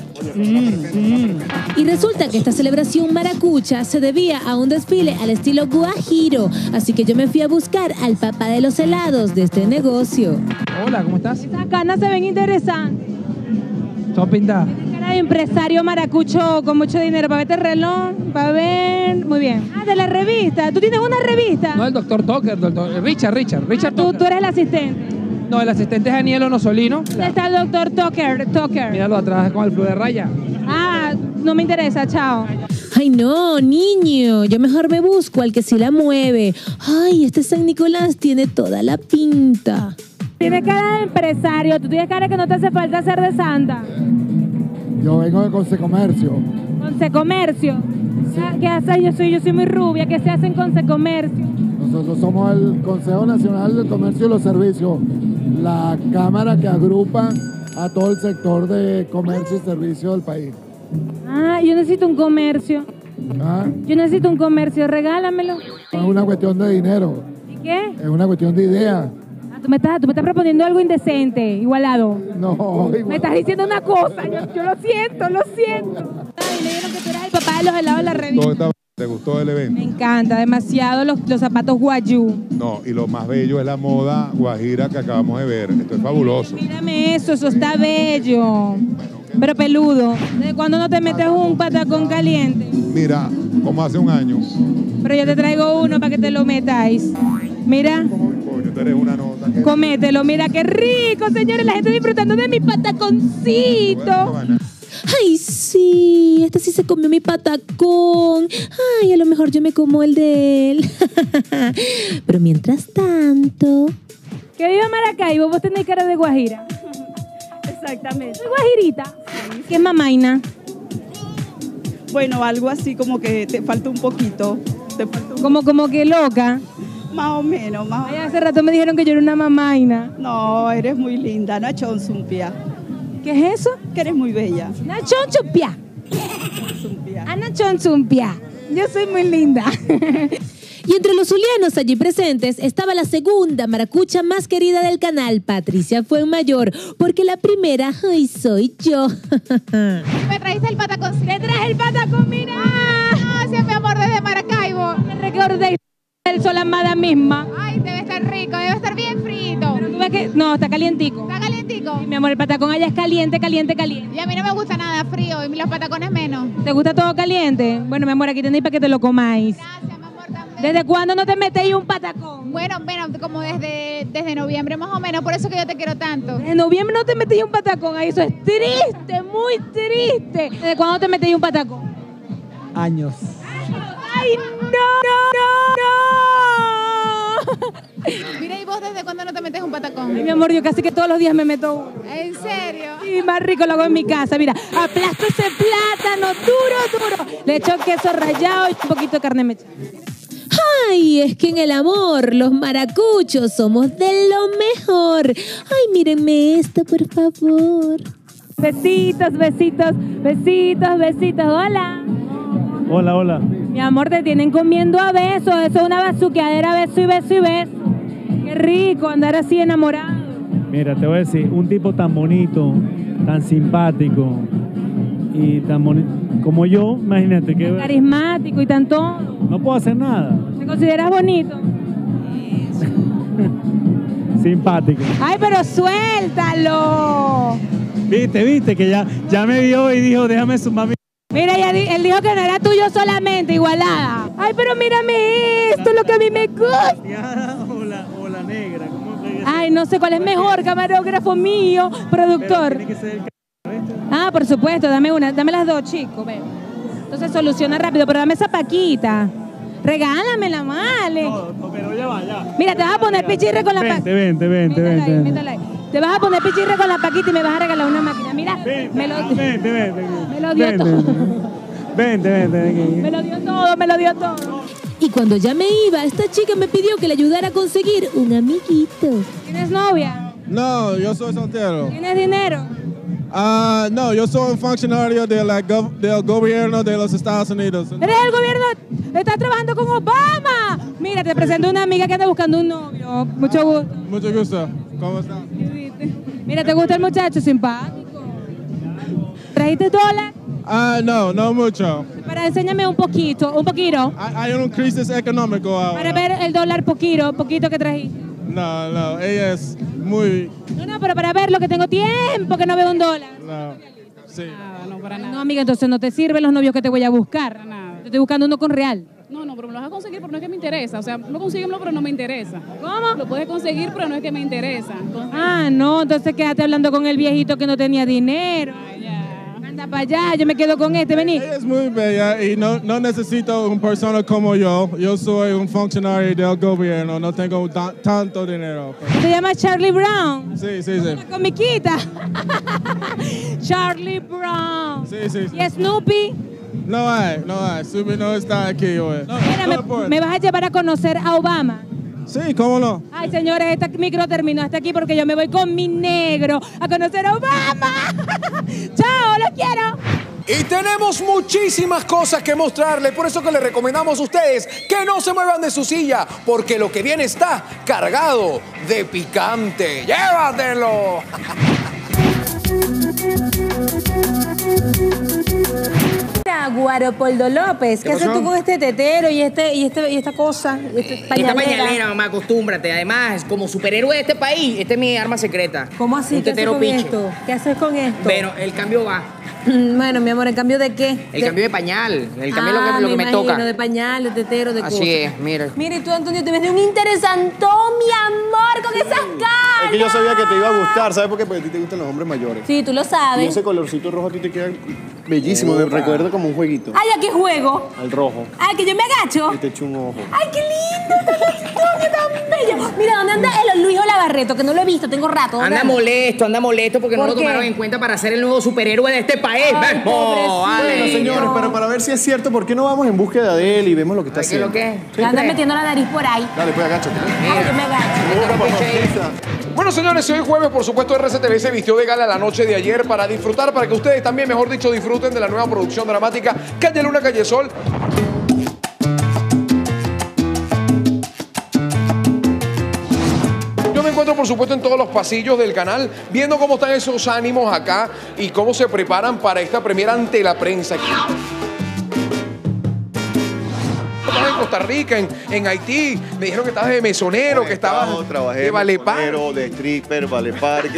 Y resulta que esta celebración maracucha se debía a un desfile al estilo guajiro, así que yo me fui a buscar al papá de los helados de este negocio. Hola, ¿cómo estás? Estas canas se ven interesantes. Son pintadas. Cara de empresario maracucho con mucho dinero, para verte el reloj, para ver... Muy bien. Ah, de la revista. ¿Tú tienes una revista? No, el doctor Tucker, Richard Tú eres el asistente. No, el asistente es Daniel Onosolino. ¿Dónde está el doctor Tucker? Míralo atrás con el flu de raya. Ah, no me interesa, chao. Ay, no, niño, yo mejor me busco al que sí la mueve. Ay, este San Nicolás tiene toda la pinta. Tienes cara de empresario, tú tienes cara que no te hace falta ser de santa. Yo vengo de Consecomercio. ¿Consecomercio? Sí. ¿Qué haces? Yo soy muy rubia, ¿qué se hace en Consecomercio? Nosotros somos el Consejo Nacional del Comercio y los Servicios, la cámara que agrupa a todo el sector de comercio y servicio del país. Ah, yo necesito un comercio. ¿Ah? Yo necesito un comercio, regálamelo. No es una cuestión de dinero. ¿Y qué? Es una cuestión de idea. Ah, tú me estás proponiendo algo indecente, igualado. No, igual. Me estás diciendo una cosa, yo lo siento. Ay, me dijeron que tú eras el papá de los helados de la revista. ¿Te gustó el evento? Me encanta, demasiado los zapatos guayú. No, y lo más bello es la moda guajira que acabamos de ver. Esto es fabuloso. Mírame eso está bello. Pero peludo. ¿Desde cuándo no te metes un patacón caliente? Mira, como hace un año. Pero yo te traigo uno para que te lo metáis. Mira. Coño, tú eres una nota. Comételo, mira qué rico, señores. La gente disfrutando de mi pataconcito. Ay, sí, este sí se comió mi patacón. Ay, a lo mejor yo me como el de él. Pero mientras tanto... Que viva Maracaibo, vos tenés cara de guajira. Exactamente. ¿Soy guajirita? Sí. ¿Qué es mamaina? Bueno, algo así como que te falta un poquito. Como que loca. Más o menos, más o menos. Ay, hace rato me dijeron que yo era una mamaina. No, eres muy linda, Nachón Zumpia. ¿Qué es eso? Que eres muy bella. Nachón Zumpia. Nachón Zumpia. Yo soy muy linda. Y entre los zulianos allí presentes estaba la segunda maracucha más querida del canal, Patricia Fuenmayor, porque la primera, ay, soy yo. ¿Me trajiste el patacón? Te traje el patacón, mira. Gracias, mi amor, desde Maracaibo. Me recordé el sol amada misma. Ay, debe estar rico, debe estar bien frito. Pero tú ves que, no, está calientico. ¿Está calientico? Sí, mi amor, el patacón allá es caliente. Y a mí no me gusta nada frío, y los patacones menos. ¿Te gusta todo caliente? Bueno, mi amor, aquí tenéis para que te lo comáis. Gracias, mi amor, también. ¿Desde cuándo no te metéis un patacón? Bueno, como desde noviembre más o menos, por eso que yo te quiero tanto. En noviembre no te metéis un patacón, ay, eso es triste, muy triste. ¿Desde cuándo te metéis un patacón? Años. ¡Ay, no! Mira, ¿y vos desde cuándo no te metes un patacón? Ay, mi amor, yo casi que todos los días me meto uno. ¿En serio? Sí, más rico lo hago en mi casa. Mira, aplasto ese plátano duro. Le echo queso rallado y un poquito de carne mechada. Ay, es que en el amor los maracuchos somos de lo mejor. Ay, mírenme esto, por favor. Besitos. Hola. Hola. Mi amor, te tienen comiendo a besos. Eso es una bazuqueadera, beso y beso. Qué rico andar así enamorado. Mira, te voy a decir, un tipo tan bonito, tan simpático y tan bonito como yo, imagínate que... Carismático y tan todo. No puedo hacer nada. ¿Te consideras bonito? Simpático. Ay, pero suéltalo. Viste, que ya me vio y dijo, déjame sumar mi... Mira, él dijo que no era tuyo solamente, igualada. Ay, pero mírame esto, lo que a mí me gusta. O la negra. Ay, no sé cuál es mejor, camarógrafo mío, productor. Tiene que ser Ah, por supuesto, dame las dos, chicos. Ven. Entonces soluciona rápido, pero dame esa paquita. Regálamela, vale. No, pero ya va. Mira, te vas a poner pichirre con la paquita. Vente. Métala ahí. Te vas a poner pichirre con la paquita y me vas a regalar una máquina. Mira, me lo dio todo. Vente. Me lo dio todo. Y cuando ya me iba, esta chica me pidió que le ayudara a conseguir un amiguito. ¿Tienes novia? No, yo soy soltero. ¿Tienes dinero? No, yo soy un funcionario del gobierno de los Estados Unidos. ¿Eres el gobierno? ¿Estás trabajando con Obama? Mira, te presento una amiga que anda buscando un novio. Mucho gusto. Mucho gusto. ¿Cómo estás? Mira, ¿te gusta el muchacho? Simpático. ¿Trajiste dólar? No mucho. Para enséñame un poquito. Hay una crisis económica ahora. Para ver el dólar poquito que trajiste. No, ella es muy... No, pero para ver lo que tengo tiempo que no veo un dólar. No, sí. No, para nada. No, amiga, entonces no te sirven los novios que te voy a buscar. Para nada. Te estoy buscando uno con real. No, pero me lo vas a conseguir, pero no es que me interesa. O sea, no consíguemelo, pero no me interesa. ¿Cómo? Lo puedes conseguir, pero no es que me interesa. Entonces... No, entonces quédate hablando con el viejito que no tenía dinero. Anda para allá, yo me quedo con este, vení. Ella es muy bella y no necesito una persona como yo. Yo soy un funcionario del gobierno, no tengo tanto dinero. ¿Se llama Charlie Brown? Sí. Una comiquita. Charlie Brown. Sí. ¿Y Snoopy? No hay. Snoopy no está aquí hoy. Mira, me vas a llevar a conocer a Obama. Sí, ¿cómo no? Ay, señores, este micro terminó hasta aquí porque yo me voy con mi negro a conocer a Obama. ¡Chao, los quiero! Y tenemos muchísimas cosas que mostrarles, por eso que les recomendamos a ustedes que no se muevan de su silla, porque lo que viene está cargado de picante. ¡Llévatelo! Guaropoldo López, ¿qué haces tú con este tetero y esta cosa? Esta pañalera, mamá, acostúmbrate. Además, como superhéroe de este país, esta es mi arma secreta. ¿Cómo así? Un tetero ¿Qué haces con piche. esto? ¿Qué haces con esto? Bueno, el cambio va. Bueno, mi amor, ¿en cambio de qué? El cambio de pañal. El cambio es lo que me imagino, toca. de pañal, de tetero, de cosas. Así es, mira. Mira, y tú, Antonio, te ves de un interesantón, mi amor, con esas caras. Es que yo sabía que te iba a gustar, ¿sabes por qué? Porque a ti te gustan los hombres mayores. Sí, tú lo Y sabes. ese colorcito rojo a ti te queda bellísimo, me recuerda como un jueguito. Ay, ¿a qué juego? Al rojo. Ay, que yo me agacho. Y te echo un ojo. Ay, qué lindo, Antonio, tan bello. Mira, ¿dónde anda el Luis Olavarreto? Que no lo he visto, tengo rato. Anda molesto porque no ¿Por lo qué? tomaron en cuenta para ser el nuevo superhéroe de este país. Ay, ¡Vamos! ¡Vale! Bueno, señores, pero para ver si es cierto, ¿por qué no vamos en búsqueda de él y vemos lo que está haciendo? ¿Qué? Te andas metiendo la nariz por ahí. Dale, pues agáchate. Ay, yo me agacho. Bueno, señores, hoy jueves, por supuesto, RCTV se vistió de gala la noche de ayer para disfrutar, para que ustedes también, mejor dicho, disfruten de la nueva producción dramática Calle Luna, Calle Sol. Yo me encuentro, por supuesto, en todos los pasillos del canal, viendo cómo están esos ánimos acá y cómo se preparan para esta premiera ante la prensa. Estabas en Costa Rica, en Haití, me dijeron que estabas de mesonero, que estabas Trabajé de valepar. de stripper, valeparque.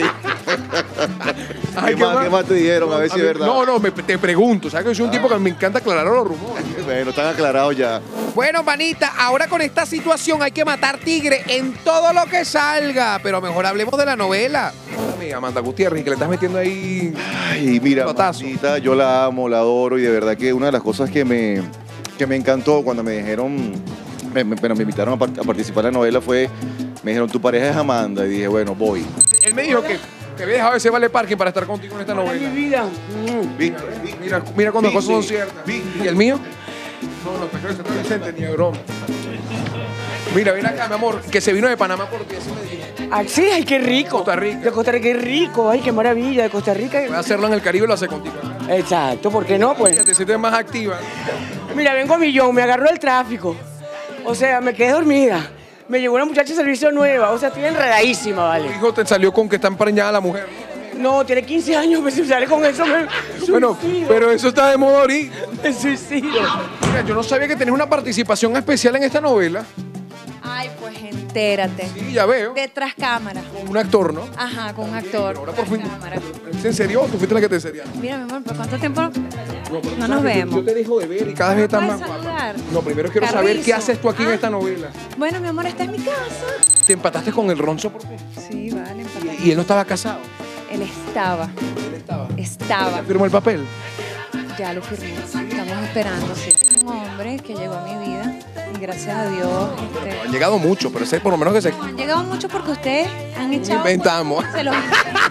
¿Qué más te dijeron? A ver si es verdad. No, te pregunto, ¿sabes que yo soy un tipo que me encanta aclarar los rumores? Bueno, están aclarados ya. Bueno, manita, ahora con esta situación hay que matar tigre en todo lo que salga, pero mejor hablemos de la novela. Amiga Amanda Gutiérrez, que le estás metiendo ahí. Ay, mira, Amandita, yo la amo, la adoro y de verdad que una de las cosas que me encantó cuando me dijeron, me invitaron a participar en la novela fue, me dijeron, tu pareja es Amanda, y dije, bueno, voy. Él me dijo que te había dejado ese vale parking para estar contigo en esta novela. Mi vida. Mira cuando las cosas son ciertas. ¿Y el mío? No, pero ese no es Vicente, ni de broma. Mira, ven acá, mi amor, que se vino de Panamá por ti, así me dijo. Ah, sí, ay, qué rico. Costa Rica. De Costa Rica, qué rico. Ay, qué maravilla. De Costa Rica. Voy a hacerlo en el Caribe y lo hace contigo. Exacto, ¿por qué no? Pues. Te sientes más activa. Mira, vengo a Millón, me agarró el tráfico. O sea, me quedé dormida. Me llegó una muchacha de servicio nueva. O sea, estoy enredadísima, ¿vale? Tu hijo te salió con que está empreñada la mujer. No, tiene 15 años, me sale con eso. Bueno, pero eso está de moda ahorita. Me suicido. Mira, yo no sabía que tenés una participación especial en esta novela. Ay, pues entérate. Sí, ya veo. Detrás cámara. Con un actor, ¿no? Ajá, con un actor. Ahora por fin. ¿Es en serio? ¿Tú fuiste la que te sería? Mira, mi amor, ¿por cuánto tiempo no ¿sabes? nos vemos? Yo te dejo de ver y cada vez estás más ¿Puedes guapa. saludar? No, primero quiero saber qué haces tú aquí en esta novela. Bueno, mi amor, esta es mi casa. ¿Te empataste con el Ronzo por qué? Sí, vale, empaté. ¿Y él no estaba casado? Él estaba. Él estaba. Estaba. ¿Firmó el papel? Ya lo firmé. Estamos esperando, sí. Un hombre que llegó a mi vida y gracias a Dios. Han llegado mucho, pero ese por lo menos que se... Han llegado mucho porque ustedes han echado... Inventamos. Se los...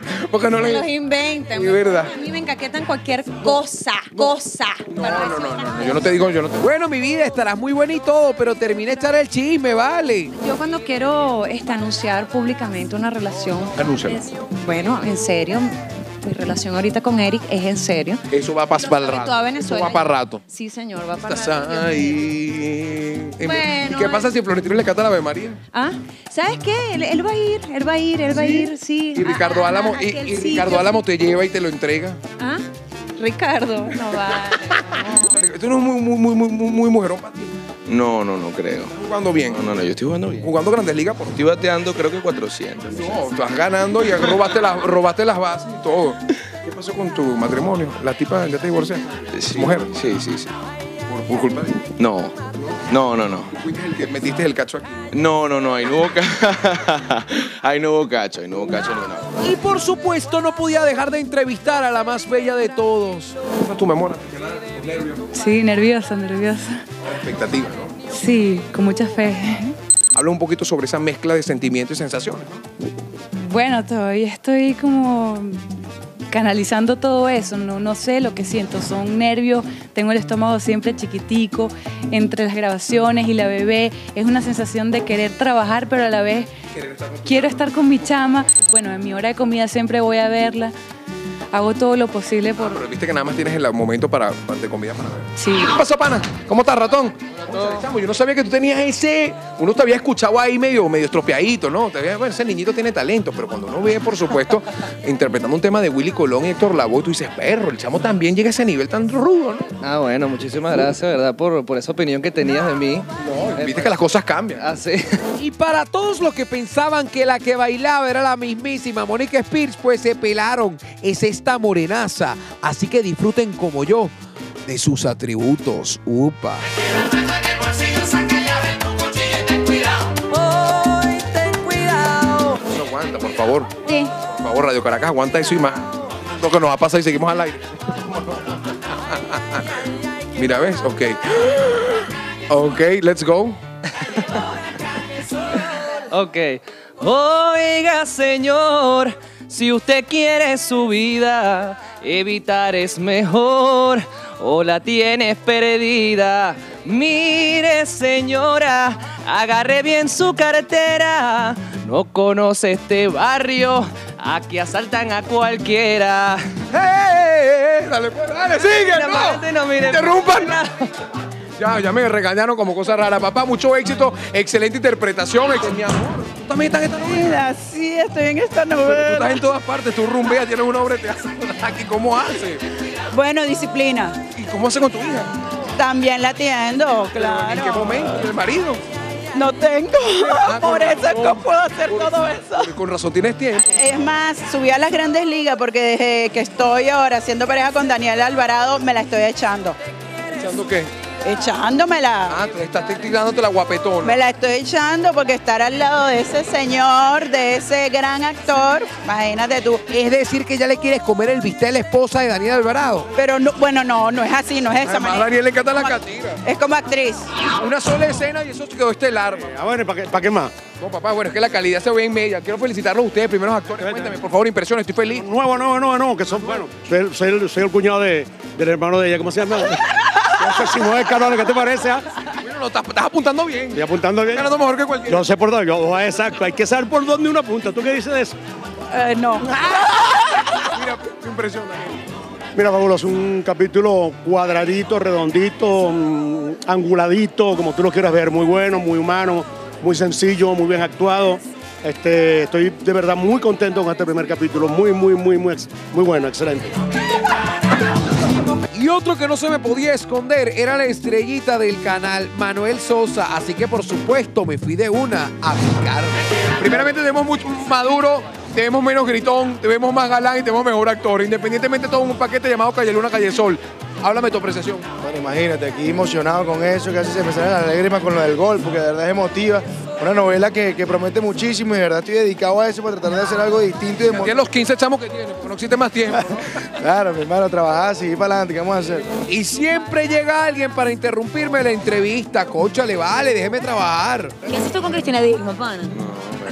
Porque no Se le... los inventan. Sí, verdad. A mí me encaquetan cualquier cosa. No, yo no te digo, Bueno, mi vida, estarás muy buena y todo, pero termina de echar el chisme, vale. Yo cuando quiero anunciar públicamente una relación. Anúncialo. Bueno, en serio. Mi relación ahorita con Eric es en serio. Eso va para el rato. Toda Venezuela. Eso va para rato. Sí, señor, va para Estás rato. ahí. Bueno, ¿Y qué pasa si Florentino le canta la Ave María? Ah, ¿sabes qué? Él va a ir, sí. Y Ricardo Álamo, y Ricardo Álamo te lleva y te lo entrega. Ah, Ricardo, no vale. Tú no es muy mujerón para ti. No creo. ¿Jugando bien? No, yo estoy jugando bien. ¿Jugando Grandes Ligas? Estoy bateando creo que 400. No, estás ganando y robaste las bases y todo. ¿Qué pasó con tu matrimonio? ¿La tipa ya te divorció? Sí, ¿Mujer? Sí. ¿Por culpa de ella? No. ¿Fuiste el que metiste el cacho aquí? No, ahí no hubo ahí no hubo cacho, ni nada. Y por supuesto no podía dejar de entrevistar a la más bella de todos. ¿Cómo es tu memoria? Sí, nerviosa. Expectativa, ¿no? Sí, con mucha fe. Habla un poquito sobre esa mezcla de sentimientos y sensaciones, ¿no? Bueno, todavía estoy como canalizando todo eso, no sé lo que siento, son nervios, tengo el estómago siempre chiquitico, entre las grabaciones y la bebé, es una sensación de querer trabajar, pero a la vez quiero estar con mi chama, bueno, en mi hora de comida siempre voy a verla, hago todo lo posible por... Pero viste que nada más tienes el momento de comida para ver. Sí. ¿Qué pasó, pana? ¿Cómo estás, ratón? Yo no sabía que tú tenías ese... Uno te había escuchado ahí medio estropeadito, ¿no? Bueno, ese niñito tiene talento, pero cuando uno ve, por supuesto, interpretando un tema de Willy Colón y Héctor Lavoe, tú dices, perro, el chamo también llega a ese nivel tan rudo, ¿no? Bueno, muchísimas gracias, ¿verdad? Por esa opinión que tenías de mí. No, viste que las cosas cambian. Ah, sí. Y para todos los que pensaban que la que bailaba era la mismísima Mónica Spears, pues se pelaron. Es esta morenaza. Así que disfruten como yo de sus atributos. Upa. Hoy ten cuidado. No aguanta, por favor. Sí. Por favor, Radio Caracas, aguanta eso y más. Lo que nos va a pasar y seguimos al aire. Mira, ¿ves? Ok, let's go. Ok. Oiga, señor, si usted quiere su vida, evitar es mejor o la tienes perdida. Mire, señora, agarre bien su cartera. No conoce este barrio, aquí asaltan a cualquiera. Dale, sigue, no interrumpan. Ya me regañaron como cosa rara. Papá, mucho éxito, excelente interpretación. Mi amor, ¿tú también estás en esta novela? Sí, estoy en esta novela. Pero tú estás en todas partes, tú rumbeas, tienes una obra de teatro aquí. ¿Cómo haces? Bueno, disciplina. ¿Y cómo haces con tu hija? También la atiendo, claro. ¿En qué momento? ¿Y el marido? No tengo. Por eso es que puedo hacer todo eso. Con razón tienes tiempo. Es más, subí a las Grandes Ligas porque desde que estoy ahora haciendo pareja con Daniel Alvarado, me la estoy echando. ¿Echando qué? Echándomela. Ah, tú estás tirándote la guapetona. Me la estoy echando porque estar al lado de ese señor, de ese gran actor, imagínate tú. Es decir, que ya le quieres comer el bistec a la esposa de Daniel Alvarado. Pero no, bueno, no es así, no es esa Además, manera. Daniel le encanta la catira. Es como actriz. Una sola escena y eso quedó estelar. Bueno, ¿para qué más? No, papá, bueno, es que la calidad se ve en media. Quiero felicitarlos a ustedes, primeros actores. Cuéntame, por favor, impresiones, estoy feliz. No, que son buenos. Soy el cuñado del hermano de ella, ¿cómo se llama? Simón Carlos, ¿qué te parece? Bueno, no, estás apuntando bien. Estoy apuntando bien. Ganando mejor que cualquiera. Yo sé por dónde, exacto. Hay que saber por dónde uno apunta. ¿Tú qué dices de eso? No. Mira, qué impresión, Daniel. Mira, fabuloso, un capítulo cuadradito, redondito, anguladito, como tú lo quieras ver, muy bueno, muy humano, muy sencillo, muy bien actuado. Estoy de verdad muy contento con este primer capítulo, muy bueno, excelente. Y otro que no se me podía esconder era la estrellita del canal, Manuel Sosa. Así que, por supuesto, me fui de una a picarme. Primeramente, tenemos mucho maduro, tenemos menos gritón, tenemos más galán y tenemos mejor actor. Independientemente, todo un paquete llamado Calle Luna, Calle Sol. Háblame tu apreciación. Bueno, imagínate, aquí emocionado con eso, casi se me salen las lágrimas con lo del gol, porque de verdad es emotiva. Una novela que promete muchísimo y de verdad estoy dedicado a eso para tratar de hacer algo distinto. Y de los 15 chamos que tiene, porque no existe más tiempo. Claro, mi hermano, trabajar, seguir para adelante, ¿qué vamos a hacer? Y siempre llega alguien para interrumpirme la entrevista. Cóchale, vale, déjeme trabajar. ¿Qué haces tú con Cristina Digma, pana?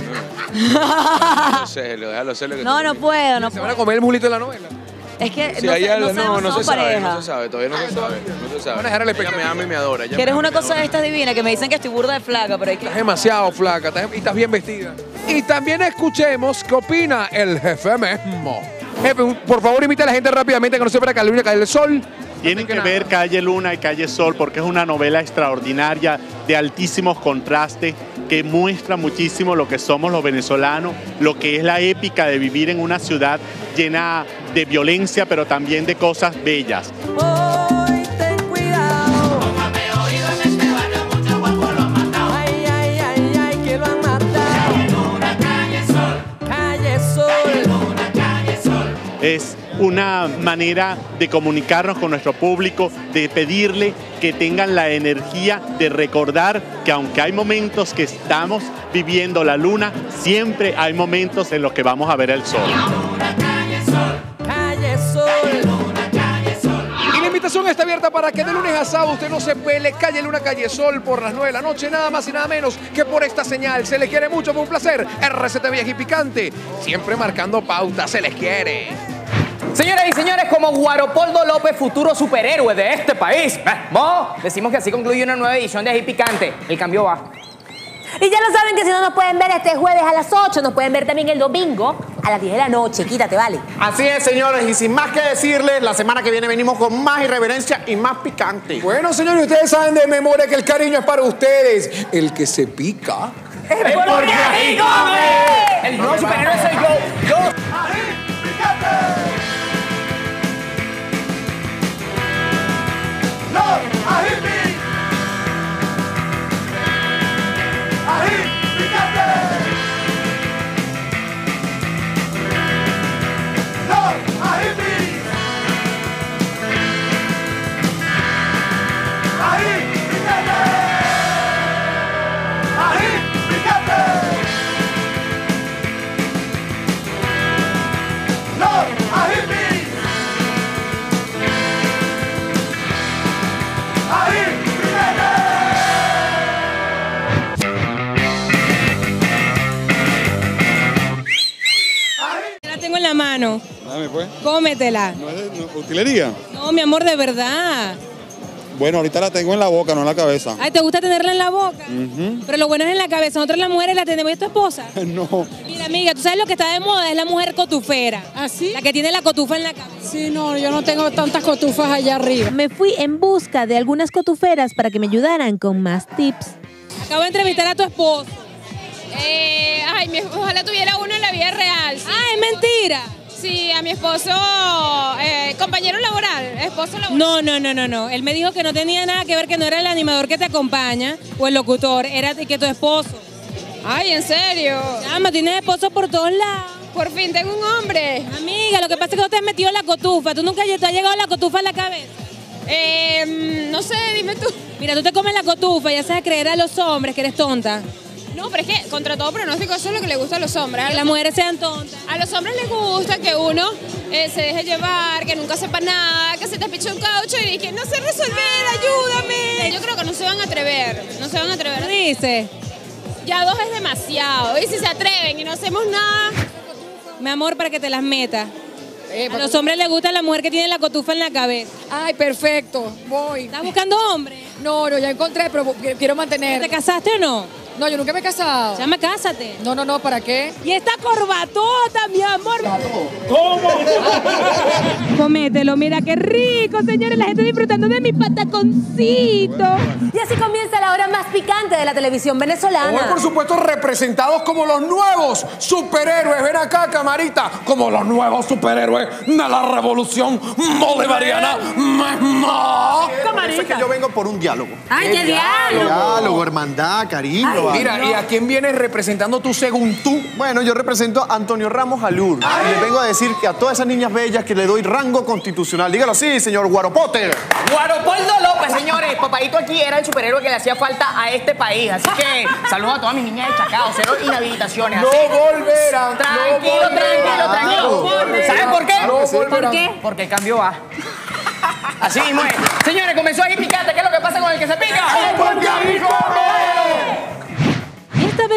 Déjalo ser lo que No, no puedo, no ¿Se puedo. van a comer el mulito de la novela? Es que Si no, hay algo, sabemos, no somos se sabe, pareja. no se sabe, todavía no se sabe. No se sabe. Van a dejar el Ella me ama y me adora. ella ¿Quieres me ama una y me cosa de estas divinas? Que me dicen que estoy burda de flaca, pero hay que... Estás demasiado flaca y estás bien vestida. Y también escuchemos qué opina el jefe mismo. Jefe, por favor, invita a la gente rápidamente que no sepa que la luna cae el sol. Tienen que ver Calle Luna y Calle Sol porque es una novela extraordinaria de altísimos contrastes que muestra muchísimo lo que somos los venezolanos, lo que es la épica de vivir en una ciudad llena de violencia, pero también de cosas bellas. Hoy ten cuidado. Póngame oído en este barrio, mucho guapo lo han matado. Ay, ay, ay, ay, que lo han matado. Calle Luna, Calle Sol. Calle Sol. Calle Luna, Calle Sol. Es una manera de comunicarnos con nuestro público, de pedirle que tengan la energía de recordar que aunque hay momentos que estamos viviendo la luna, siempre hay momentos en los que vamos a ver el sol. Calle Sol. Calle Sol. Calle Sol. Y la invitación está abierta para que de lunes a sábado usted no se pele Calle Luna, Calle Sol por las 9 de la noche, nada más y nada menos que por esta señal. Se les quiere mucho, fue un placer. RCTV Vieja y Picante, siempre marcando pauta, se les quiere. Señoras y señores, como Guaropoldo López, futuro superhéroe de este país, decimos que así concluye una nueva edición de Ají Picante. El cambio va. Y ya lo saben que si no nos pueden ver este jueves a las 8, nos pueden ver también el domingo a las 10 de la noche. Quítate, vale. Así es, señores, y sin más que decirles, la semana que viene venimos con más irreverencia y más picante. Bueno, señores, ustedes saben de memoria que el cariño es para ustedes. El que se pica es porque Ají come. El nuevo superhéroe soy yo. Ají Picante. ¡No! ¡Ají Picante! ¡Ají Picante! ¡No! ¡Ají Picante! ¡Ají Picante! ¡Ají Picante! ¡No! ¡Ají Picante! La tengo en la mano. Dame pues. Cómetela. ¿No es utilería? No, mi amor, de verdad. Bueno, ahorita la tengo en la boca, no en la cabeza. Ay, ¿te gusta tenerla en la boca? Pero lo bueno es en la cabeza. Nosotros las mujeres la tenemos. ¿Y tu esposa? No. Mira, amiga, tú sabes lo que está de moda es la mujer cotufera. ¿Ah, sí? La que tiene la cotufa en la cabeza. Sí, no, yo no tengo tantas cotufas allá arriba. Me fui en busca de algunas cotuferas para que me ayudaran con más tips. Acabo de entrevistar a tu esposo. Ojalá tuviera uno en la vida real. ¿Sí? Ah, es mentira. Sí, a mi esposo, compañero laboral, esposo laboral. No. Él me dijo que no tenía nada que ver, que no era el animador que te acompaña o el locutor, era que tu esposo. Ay, ¿en serio? Llama, tienes esposo por todos lados. Por fin tengo un hombre. Amiga, lo que pasa es que no te has metido la cotufa. ¿Tú nunca te ha llegado la cotufa en la cabeza? No sé, dime tú. Mira, tú te comes la cotufa y ya sabes creer a los hombres que eres tonta. No, pero es que contra todo pronóstico eso es lo que le gusta a los hombres. Que las mujeres sean tontas. A los hombres les gusta que uno se deje llevar, que nunca sepa nada, que se te piche un caucho y que no sé resolver, ayúdame. Yo creo que no se van a atrever, Dice. Ya 2 es demasiado. Y si se atreven y no hacemos nada. Mi amor, para que te las metas. A los hombres les gusta la mujer que tiene la cotufa en la cabeza. Ay, perfecto, voy. ¿Estás buscando hombre? No, ya encontré, pero quiero mantener. ¿Te casaste o no? No, yo nunca me he casado. Llama, cásate. No, ¿para qué? Y esta corbatota, mi amor. ¿Cómo? Comételo, mira qué rico, señores. La gente disfrutando de mi pataconcito. Y así comienza la hora más picante de la televisión venezolana. Hoy, por supuesto, representados como los nuevos superhéroes. Ven acá, camarita, como los nuevos superhéroes de la revolución bolivariana. Camarita. Es que yo vengo por un diálogo. ¡Ay, qué diálogo! Diálogo, hermandad, cariño. Mira, ¿y a quién vienes representando tú según tú? Bueno, yo represento a Antonio Ramos Alur. Y les vengo a decir que a todas esas niñas bellas que le doy rango constitucional. Dígalo así, señor Guaropotter. Guaropoldo López, señores. Papadito aquí era el superhéroe que le hacía falta a este país. Así que saludos a todas mis niñas de Chacao. 0 inhabilitaciones. No volverán. Tranquilo. ¿Saben por qué? ¿Por qué? Porque el cambio va. Así mismo es. Señores, comenzó Ají Picante. ¿Qué es lo que pasa con el que se pica? Esta vez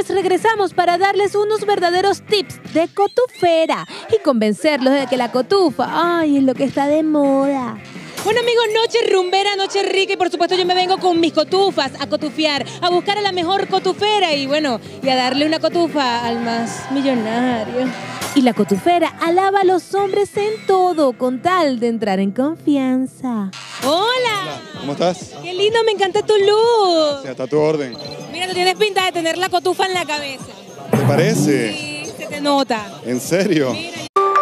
señores, regresamos para darles unos verdaderos tips de cotufera y convencerlos de que la cotufa, ay, es lo que está de moda. Bueno, amigos, noche rumbera, noche rica y por supuesto yo me vengo con mis cotufas a cotufiar, a buscar a la mejor cotufera y bueno, y a darle una cotufa al más millonario. Y la cotufera alaba a los hombres en todo con tal de entrar en confianza. ¡Hola! ¿Cómo estás? ¡Qué lindo! Me encanta tu luz. Sí, está a tu orden. Mira, tú tienes pinta de tener la cotufa en la cabeza. ¿Te parece? Sí, se te nota. ¿En serio? Mira.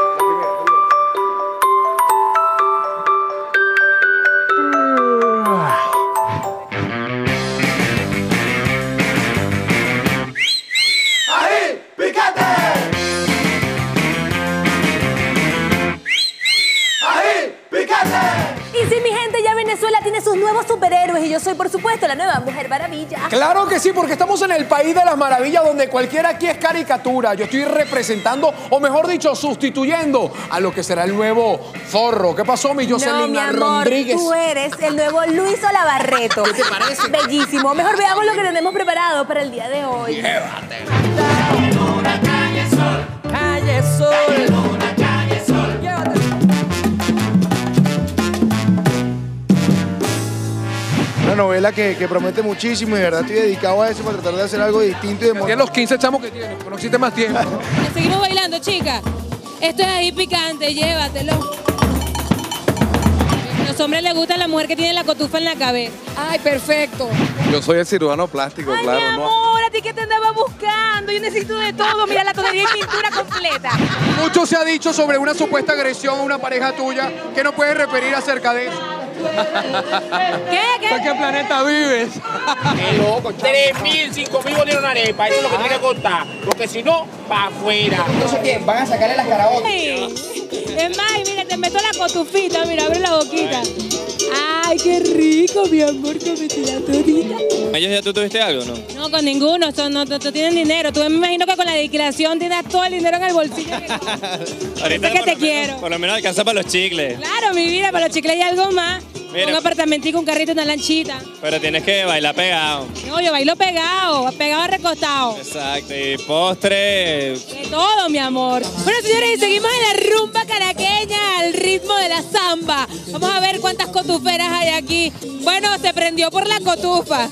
Y sí, mi gente, ya Venezuela tiene sus nuevos superhéroes y yo soy, por supuesto, la nueva Mujer Maravilla. Claro que sí, porque estamos en el país de las maravillas donde cualquiera aquí es caricatura. Yo estoy representando, o mejor dicho, sustituyendo a lo que será el nuevo Zorro. ¿Qué pasó, mi Jocelyn mi amor, Rodríguez? tú eres el nuevo Luis Olavarreto. ¿Qué te parece? Bellísimo. Mejor veamos lo que tenemos preparado para el día de hoy. Llévate. Calle Sol. Calle Sol. Una novela que promete muchísimo y de verdad estoy dedicado a eso para tratar de hacer algo distinto y de Tiene los 15 chamos que tiene, porque no existe más tiempo. Seguimos bailando, chicas. Esto es ahí picante, llévatelo. A los hombres les gusta la mujer que tiene la cotufa en la cabeza. Ay, perfecto. Yo soy el cirujano plástico, Ay, claro. mi amor, ¿a ti qué te andaba buscando? Yo necesito de todo. Mira, la tonería y pintura completa. Mucho se ha dicho sobre una supuesta agresión a una pareja tuya. ¿Qué no puedes referir acerca de eso? ¿Qué? ¿En qué planeta vives? Qué loco, 3.000, 5.000 bolívares una arepa, eso es lo que tiene que contar, porque si no, va afuera. Entonces, ¿qué? ¿Van a sacarle las carabotas? Es más, mira, te meto la cotufita, mira, abre la boquita. Ay, qué rico, mi amor, cómete la todita. ¿Ellos ya tú tuviste algo, no? No, con ninguno, no tienen dinero. Tú me imagino que con la declaración tienes todo el dinero en el bolsillo. Ahorita que te quiero. Por lo menos alcanza para los chicles. Claro, mi vida, para los chicles y algo más. Mira. Un apartamentico, un carrito, una lanchita. Pero tienes que bailar pegado. No, yo bailo pegado recostado. Exacto, y postre. De todo, mi amor. Bueno, señores, y seguimos en la rumba caraqueña al ritmo de la samba. Vamos a ver cuántas cotuferas hay aquí. Bueno, se prendió por la cotufa.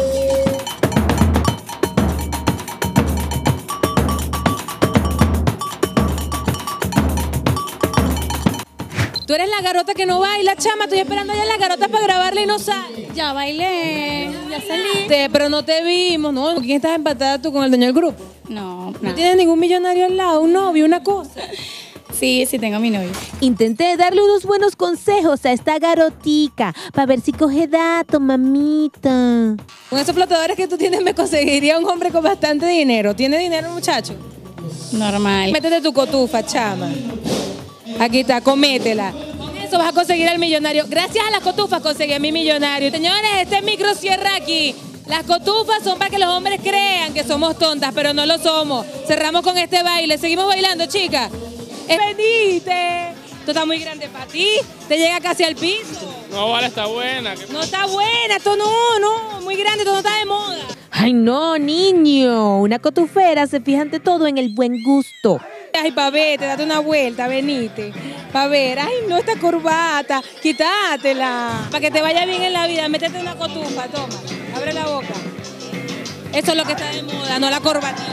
Tú eres la garota que no baila, chama. Estoy esperando allá en la garota para grabarla y no sale. Ya bailé, ya salí. Pero no te vimos, ¿no? ¿Con quién estás empatada tú? ¿Con el dueño del grupo? No, ¿No tienes ningún millonario al lado? ¿Un novio, una cosa? Sí, tengo a mi novio. Intenté darle unos buenos consejos a esta garotica para ver si coge dato, mamita. Con esos flotadores que tú tienes me conseguiría un hombre con bastante dinero. ¿Tiene dinero el muchacho? Normal. Métete tu cotufa, chama. Aquí está, cométela. Con eso vas a conseguir al millonario. Gracias a las cotufas conseguí a mi millonario. Señores, este micro cierra aquí. Las cotufas son para que los hombres crean que somos tontas, pero no lo somos. Cerramos con este baile. Seguimos bailando, chicas. Venite. Esto está muy grande para ti. Te llega casi al piso. No, vale, está buena. No está buena. Esto no. Muy grande. Esto no está de moda. Ay, no, niño. Una cotufera se fija ante todo en el buen gusto. Ay, pa' verte, date una vuelta, venite. Pa' ver, ay, no, esta corbata, quítatela. Para que te vaya bien en la vida, métete una cotufa, toma, abre la boca. Eso es lo que está de moda, no la corbatita.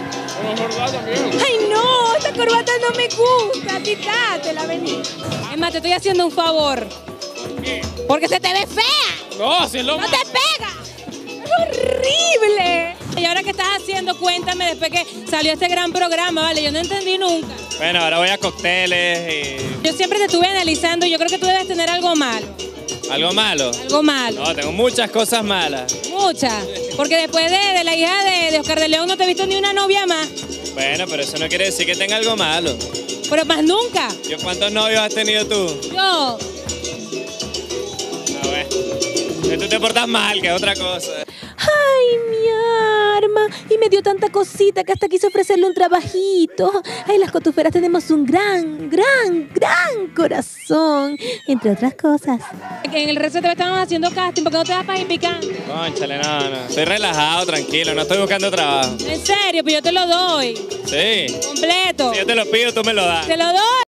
Ay, no, esta corbata no me gusta, quítatela, vení. Es más, te estoy haciendo un favor. ¿Por qué? Porque se te ve fea. No, si es lo ¡No te pega! ¡Es horrible! Y ahora, ¿qué estás haciendo? Cuéntame, después que salió este gran programa, ¿vale? Yo no entendí nunca. Bueno, ahora voy a cócteles y... Yo siempre te estuve analizando y yo creo que tú debes tener algo malo. ¿Algo malo? Algo malo. No, tengo muchas cosas malas. Muchas. Porque después de la hija de Oscar de León no te he visto ni una novia más. Bueno, pero eso no quiere decir que tenga algo malo. Pero más nunca. ¿Cuántos novios has tenido tú? Yo. A ver. Tú te portas mal, que es otra cosa. Ay, mi arma y me dio tanta cosita que hasta quise ofrecerle un trabajito. Ay, las cotuferas tenemos un gran corazón, entre otras cosas. En el RCTV estamos haciendo casting, ¿por qué no te das para ir picante? Cónchale, no. Estoy relajado, tranquilo, no estoy buscando trabajo. En serio, pues yo te lo doy. Sí. Completo. Si yo te lo pido, tú me lo das. Te lo doy.